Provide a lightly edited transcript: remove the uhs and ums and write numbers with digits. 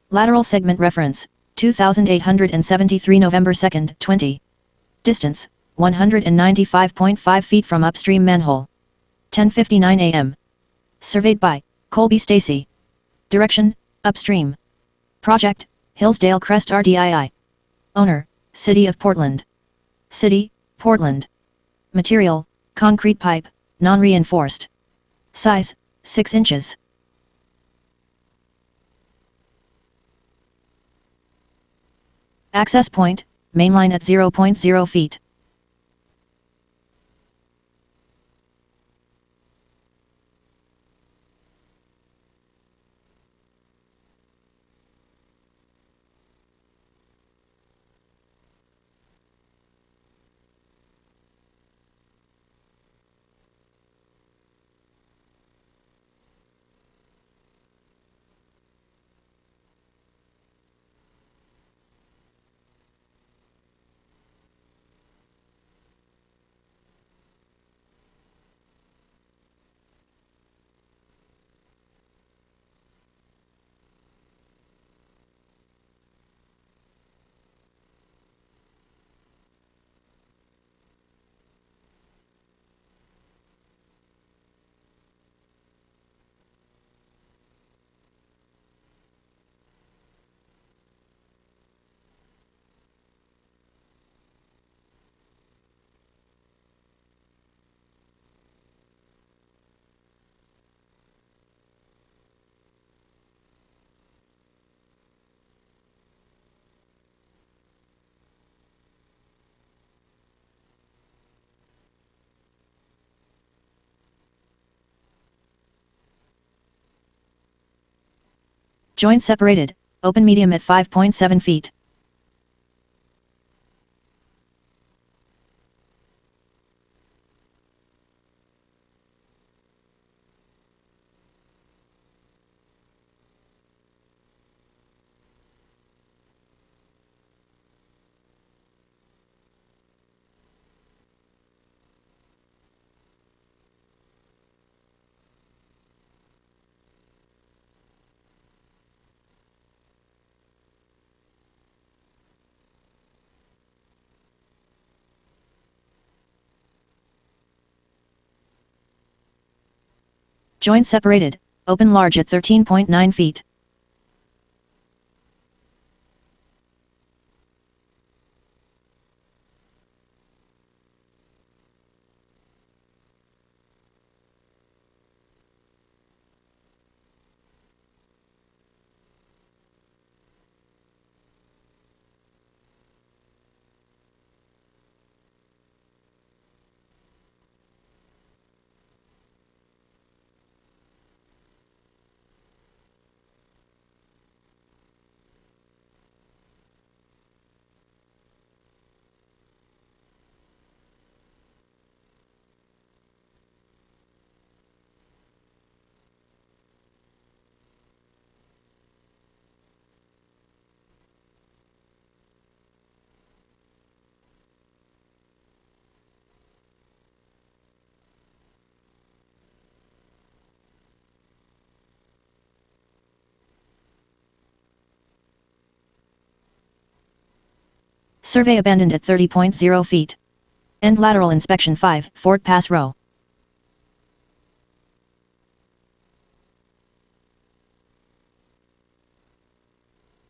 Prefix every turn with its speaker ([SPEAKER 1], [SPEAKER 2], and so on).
[SPEAKER 1] Lateral segment reference, 2873 November 2, 20. Distance, 195.5 feet from upstream manhole. 10:59 a.m. Surveyed by Colby Stacy. Direction, upstream. Project, Hillsdale Crest RDII. Owner, City of Portland. City, Portland. Material, concrete pipe, non-reinforced. Size, 6 inches. Access point, mainline at 0.0 feet. Joint separated, open medium at 5.7 feet. Joint separated, open large at 13.9 feet. Survey abandoned at 30.0 feet. End lateral inspection 5, Fort Pass Row.